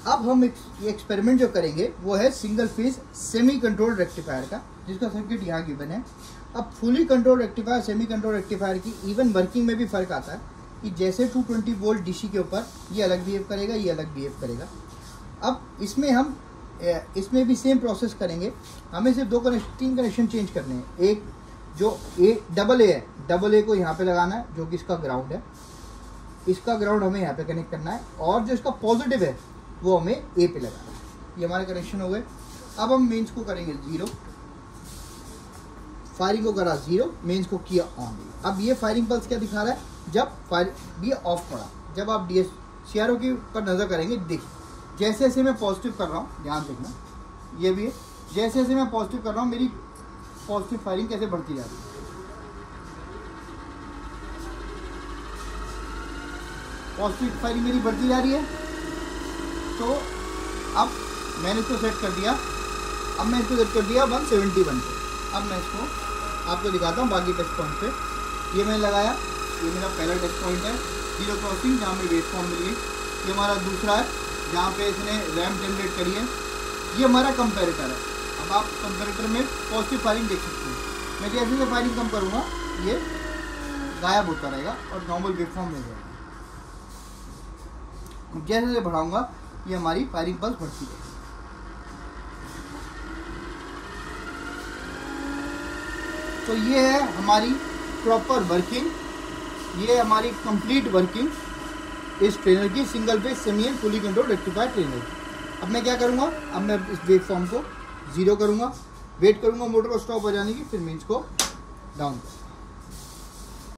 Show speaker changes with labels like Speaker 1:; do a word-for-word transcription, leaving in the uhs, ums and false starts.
Speaker 1: अब हम एक ये एक्सपेरिमेंट जो करेंगे वो है single phase semi control rectifier का, जिसका सर्किट यहाँ गिवन है। अब fully control rectifier semi control rectifier की इवन वर्किंग में भी फ़र्क आता है कि जैसे टू ट्वेंटी वोल्ट डीसी के ऊपर ये अलग बिहेव करेगा, ये अलग बिहेव करेगा। अब इसमें हम इसमें भी सेम प्रोसेस करेंगे। हमें सिर्फ दो कनेक्शन तीन कनेक्शन चेंज करने हैं। एक जो ए डबल ए है, डबल ए को यहाँ पे लगाना है जो कि इसका ग्राउंड है, इसका ग्राउंड हमें यहाँ पे कनेक्ट करना है, और जो इसका पॉजिटिव है वो हमें ए पे लगाना है। ये हमारे कनेक्शन हो गए। अब हम मेंस को करेंगे ज़ीरो, फायरिंग को करा ज़ीरो, मेंस को किया ऑन। अब ये फायरिंग पल्स क्या दिखा रहा है, जब फायर ये ऑफ पड़ा, जब आप D S C R O की पर नज़र करेंगे, देखिए जैसे जैसे मैं पॉजिटिव कर रहा हूँ, ध्यान देखना ये भी है, जैसे जैसे मैं पॉजिटिव कर रहा हूँ मेरी पॉजिटिव फायरिंग कैसे बढ़ती जा रही है। पॉजिटिव फायरिंग मेरी बढ़ती जा रही है। तो अब मैंने इसको सेट कर दिया, अब मैं इसको सेट कर दिया वन सेवेंटी वन पे। अब मैं इसको आपको दिखाता हूँ बाकी टेस्ट पॉइंट पे। ये मैंने लगाया, ये मेरा पहला टेस्ट पॉइंट है जीरो क्रॉसिंग, जहाँ में वेव फॉर्म मिल गई। ये हमारा दूसरा है जहाँ पे इसने रैम जनरेट करी है। ये हमारा कंपेरेटर है। अब आप कंपेरेटर में पॉजिटिव फायरिंग देख सकते हैं। मैं जैसे जैसे फायरिंग कम करूँगा ये गायब होता रहेगा और नॉर्मल वेव फॉर्म मिल जाएगा। जैसे जैसे बढ़ाऊंगा ये हमारी फायरिंग पल्स बढ़ती है। तो ये है हमारी प्रॉपर वर्किंग, ये हमारी कंप्लीट वर्किंग इस ट्रेनर की, single phase semi and fully control rectifier trainer. अब मैं क्या करूँगा, अब मैं इस वेव फॉर्म को ज़ीरो करूँगा, वेट करूँगा मोटर को स्टॉप हो जाने की, फिर मीन्स को डाउन करूँगा।